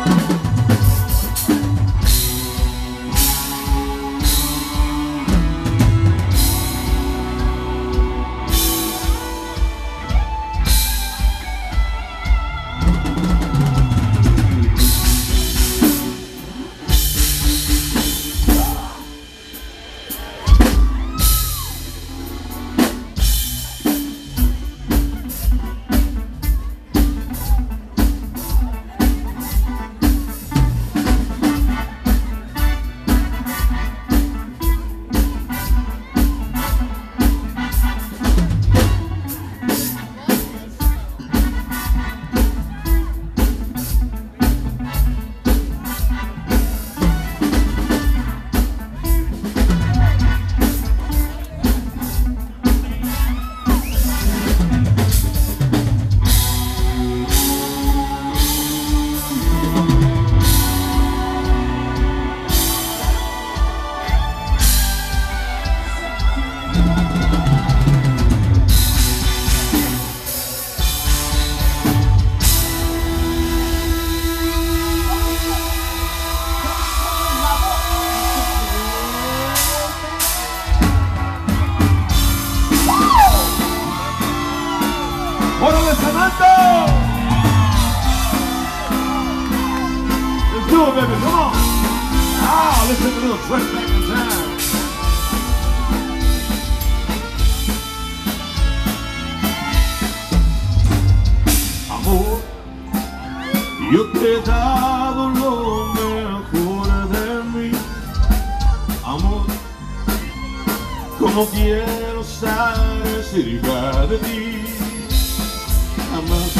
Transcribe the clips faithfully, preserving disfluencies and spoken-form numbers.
Yo te he dado lo mejor de mí, amor. Como quiero estar cerca de ti, jamás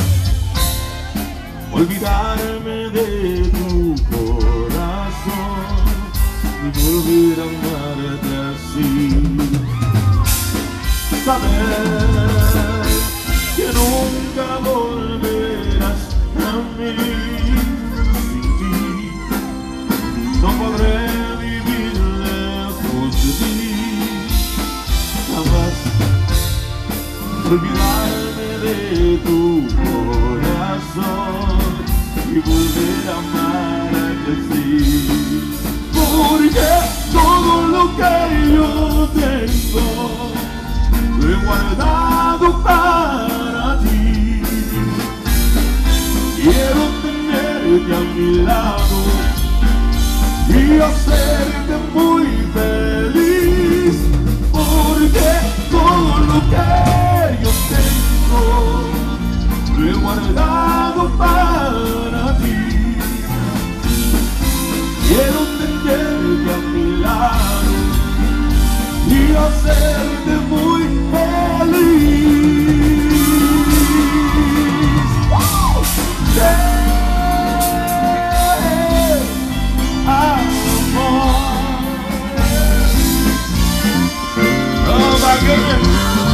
olvidarme de tu corazón y volver a amarte así. Saber que nunca volverás a mí. Sin ti no podré vivir lejos de ti. Jamás olvidarme de tu corazón y volver a amarte así. Porque todo lo que yo tengo lo he guardado para ti. Quiero tenerte a mi lado y hacerte muy feliz, porque todo lo que yo tengo lo he guardado para ti. Quiero tenerte a mi lado y hacerte muy feliz. Yeah. Oh my goodness.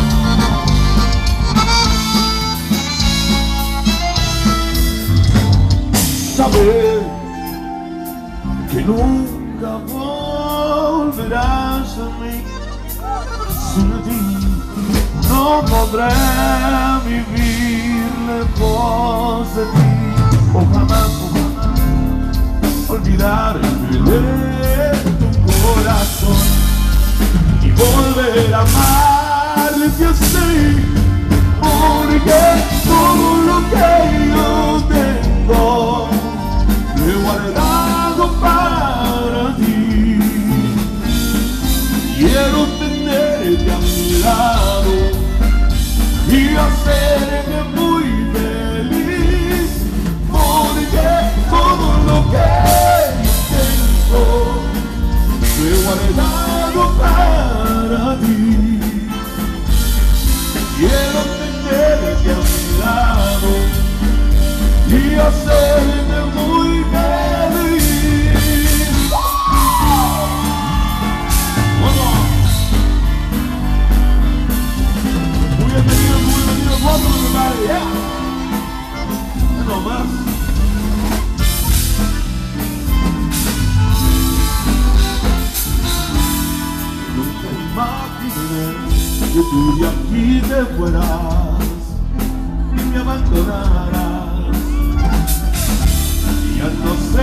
Saber que nunca volverás a mí. Sin ti no podré vivir lejos de ti. O jamás, o jamás olvidarme de tu corazón y volver a amarte así. Porque todo lo que yo tengo lo he guardado para ti. Quiero tenerte a mi lado y hacerte muy feliz, porque todo lo que yo tengo lo he guardado para ti. Quiero tenerte a mi lado y hacerte muy feliz. Bienvenido, muy bienvenido, welcome everybody, yeah. No más. Nunca imaginé que tú de aquí te fueras y me abandonarás. Ya no sé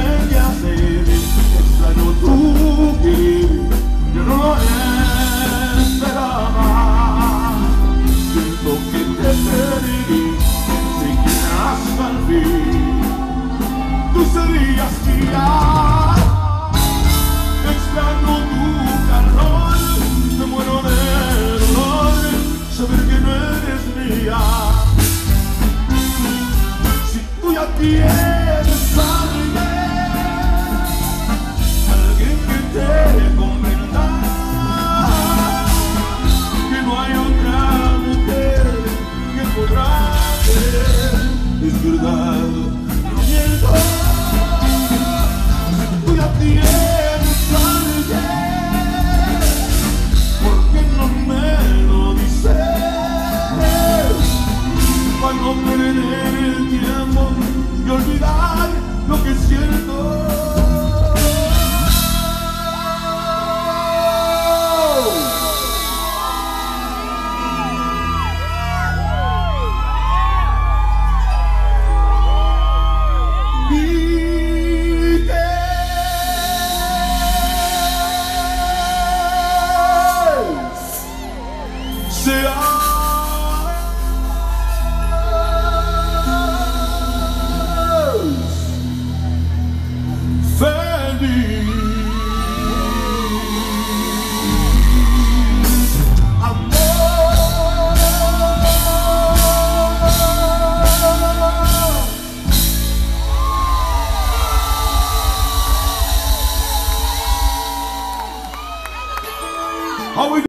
All we